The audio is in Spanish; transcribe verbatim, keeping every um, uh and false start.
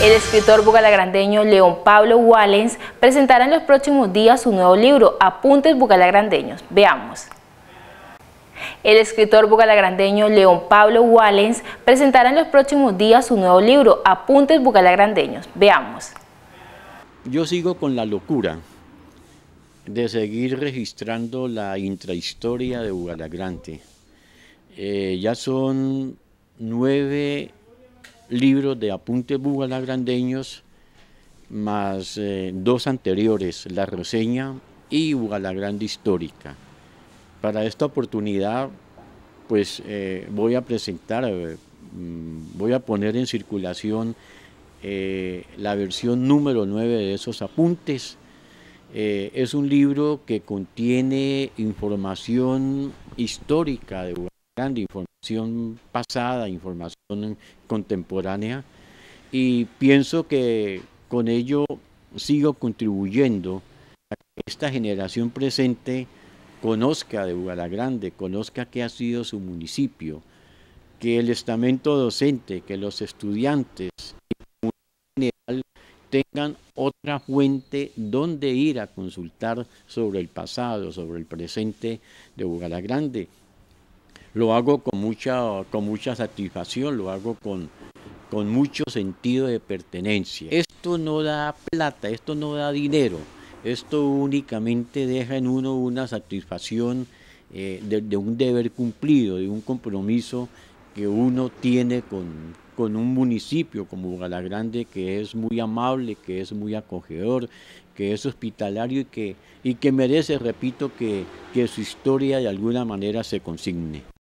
El escritor bugalagrandeño León Pablo Wallens presentará en los próximos días su nuevo libro, Apuntes Bugalagrandeños. Veamos. El escritor bugalagrandeño León Pablo Wallens presentará en los próximos días su nuevo libro, Apuntes Bugalagrandeños. Veamos. Yo sigo con la locura de seguir registrando la intrahistoria de Bugalagrande. Eh, ya son nueve libros de apuntes bugalagrandeños, más eh, dos anteriores, La Reseña y Bugalagrande Histórica. Para esta oportunidad, pues eh, voy a presentar, eh, voy a poner en circulación eh, la versión número nueve de esos apuntes. Eh, es un libro que contiene información histórica de Bugalagrande, información pasada, información contemporánea, y pienso que con ello sigo contribuyendo a que esta generación presente conozca de Bugalagrande, conozca qué ha sido su municipio, que el estamento docente, que los estudiantes y en general tengan otra fuente donde ir a consultar sobre el pasado, sobre el presente de Bugalagrande. Lo hago con mucha, con mucha satisfacción, lo hago con, con mucho sentido de pertenencia. Esto no da plata, esto no da dinero, esto únicamente deja en uno una satisfacción eh, de, de un deber cumplido, de un compromiso que uno tiene con, con un municipio como Bugalagrande, que es muy amable, que es muy acogedor, que es hospitalario y que, y que merece, repito, que, que su historia de alguna manera se consigne.